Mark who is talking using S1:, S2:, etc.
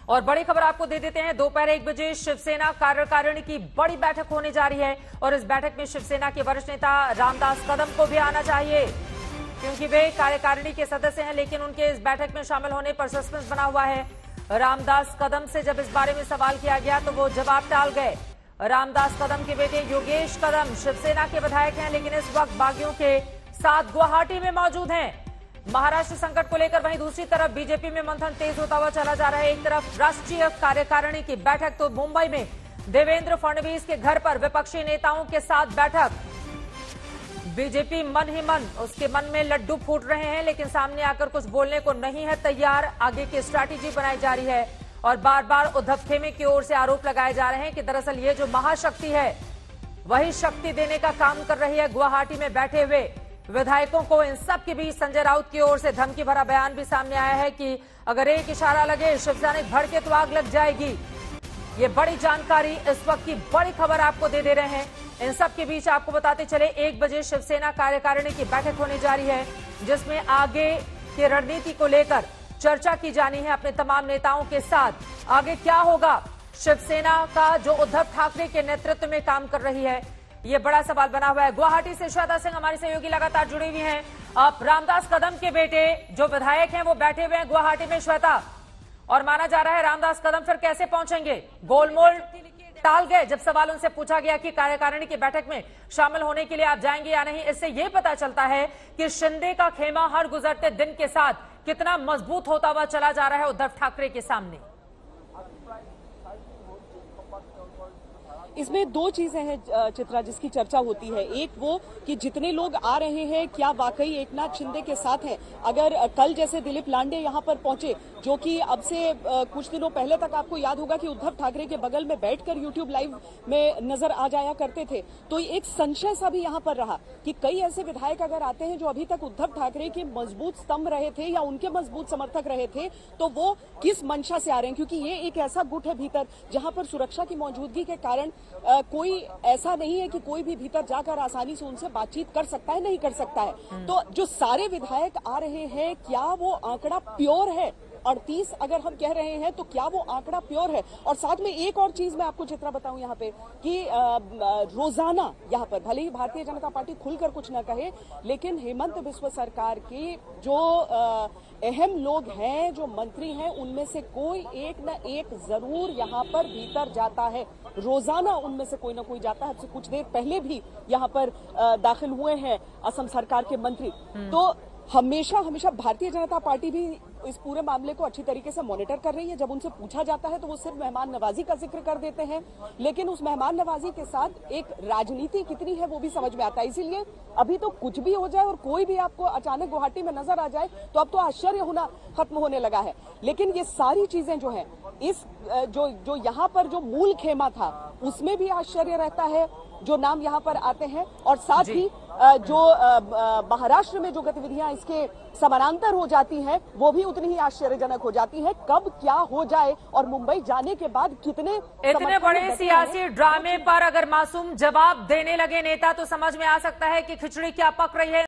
S1: और बड़ी खबर आपको दे देते हैं, दोपहर 1 बजे शिवसेना कार्यकारिणी की बड़ी बैठक होने जा रही है और इस बैठक में शिवसेना के वरिष्ठ नेता रामदास कदम को भी आना चाहिए क्योंकि वे कार्यकारिणी के सदस्य हैं, लेकिन उनके इस बैठक में शामिल होने पर सस्पेंस बना हुआ है। रामदास कदम से जब इस बारे में सवाल किया गया तो वो जवाब टाल गए। रामदास कदम के बेटे योगेश कदम शिवसेना के विधायक हैं, लेकिन इस वक्त बागियों के साथ गुवाहाटी में मौजूद हैं। महाराष्ट्र संकट को लेकर वहीं दूसरी तरफ बीजेपी में मंथन तेज होता हुआ चला जा रहा है। एक तरफ राष्ट्रीय कार्यकारिणी की बैठक तो मुंबई में देवेंद्र फडणवीस के घर पर विपक्षी नेताओं के साथ बैठक। बीजेपी मन ही मन उसके मन में लड्डू फूट रहे हैं, लेकिन सामने आकर कुछ बोलने को नहीं है तैयार। आगे की स्ट्रैटेजी बनाई जा रही है और बार बार उद्धव खेमे की ओर से आरोप लगाए जा रहे हैं कि दरअसल ये जो महाशक्ति है वही शक्ति देने का काम कर रही है। गुवाहाटी में बैठे हुए विधायकों को इन सब के बीच संजय राउत की ओर से धमकी भरा बयान भी सामने आया है कि अगर एक इशारा लगे शिवसेना भड़के तो आग लग जाएगी। ये बड़ी जानकारी इस वक्त की बड़ी खबर आपको दे रहे हैं। इन सब के बीच आपको बताते चले 1 बजे शिवसेना कार्यकारिणी की बैठक होने जा रही है जिसमें आगे की रणनीति को लेकर चर्चा की जानी है अपने तमाम नेताओं के साथ। आगे क्या होगा शिवसेना का जो उद्धव ठाकरे के नेतृत्व में काम कर रही है, ये बड़ा सवाल बना हुआ है। गुवाहाटी से श्वेता सिंह हमारी सहयोगी लगातार जुड़ी हुई हैं। अब रामदास कदम के बेटे जो विधायक हैं वो बैठे हुए हैं गुवाहाटी में श्वेता, और माना जा रहा है रामदास कदम फिर कैसे पहुंचेंगे? गोलमोल टाल गए जब सवाल उनसे पूछा गया कि कार्यकारिणी की बैठक में शामिल होने के लिए आप जाएंगे या नहीं। इससे यह पता चलता है कि शिंदे का खेमा हर गुजरते दिन के साथ कितना मजबूत होता हुआ चला जा रहा है उद्धव ठाकरे के सामने।
S2: इसमें दो चीजें हैं चित्रा जिसकी चर्चा होती है। एक वो कि जितने लोग आ रहे हैं क्या वाकई एकनाथ शिंदे के साथ हैं। अगर कल जैसे दिलीप लांडे यहां पर पहुंचे जो कि अब से कुछ दिनों पहले तक आपको याद होगा कि उद्धव ठाकरे के बगल में बैठकर यूट्यूब लाइव में नजर आ जाया करते थे, तो एक संशय सा भी यहां पर रहा कि कई ऐसे विधायक अगर आते हैं जो अभी तक उद्धव ठाकरे के मजबूत स्तंभ रहे थे या उनके मजबूत समर्थक रहे थे, तो वो किस मंशा से आ रहे हैं, क्योंकि ये एक ऐसा गुट है भीतर जहां पर सुरक्षा की मौजूदगी के कारण कोई ऐसा नहीं है कि कोई भी भीतर जाकर आसानी से उनसे बातचीत कर सकता है, नहीं कर सकता है। तो जो सारे विधायक आ रहे हैं क्या वो आंकड़ा प्योर है? 38 अगर हम कह रहे हैं तो क्या वो आंकड़ा प्योर है? और साथ में एक और चीज मैं आपको चित्रा बताऊं यहाँ पे कि रोजाना यहाँ पर भले ही भारतीय जनता पार्टी खुलकर कुछ न कहे, लेकिन हेमंत बिस्व सरकार के जो अहम लोग हैं, जो मंत्री हैं, उनमें से कोई एक न एक जरूर यहाँ पर भीतर जाता है। रोजाना उनमें से कोई ना कोई जाता है। अब कुछ देर पहले भी यहाँ पर दाखिल हुए हैं असम सरकार के मंत्री। तो हमेशा भारतीय जनता पार्टी भी इस पूरे मामले को अच्छी तरीके से मॉनिटर कर रही है। जब उनसे पूछा जाता है तो वो सिर्फ मेहमान नवाजी का जिक्र कर देते हैं, लेकिन उस मेहमान नवाजी के साथ एक राजनीति कितनी है वो भी समझ में आता है। इसीलिए अभी तो कुछ भी हो जाए और कोई भी आपको अचानक गुवाहाटी में नजर आ जाए तो अब तो आश्चर्य होना खत्म होने लगा है। लेकिन ये सारी चीजें जो है इस जो यहाँ पर जो मूल खेमा था उसमें भी आश्चर्य रहता है जो नाम यहाँ पर आते हैं, और साथ ही जो महाराष्ट्र में जो गतिविधियां इसके समानांतर हो जाती हैं वो भी उतनी ही आश्चर्यजनक हो जाती है। कब क्या हो जाए और मुंबई जाने के बाद
S1: इतने बड़े सियासी ड्रामे पर अगर मासूम जवाब देने लगे नेता तो समझ में आ सकता है कि खिचड़ी क्या पक रही है।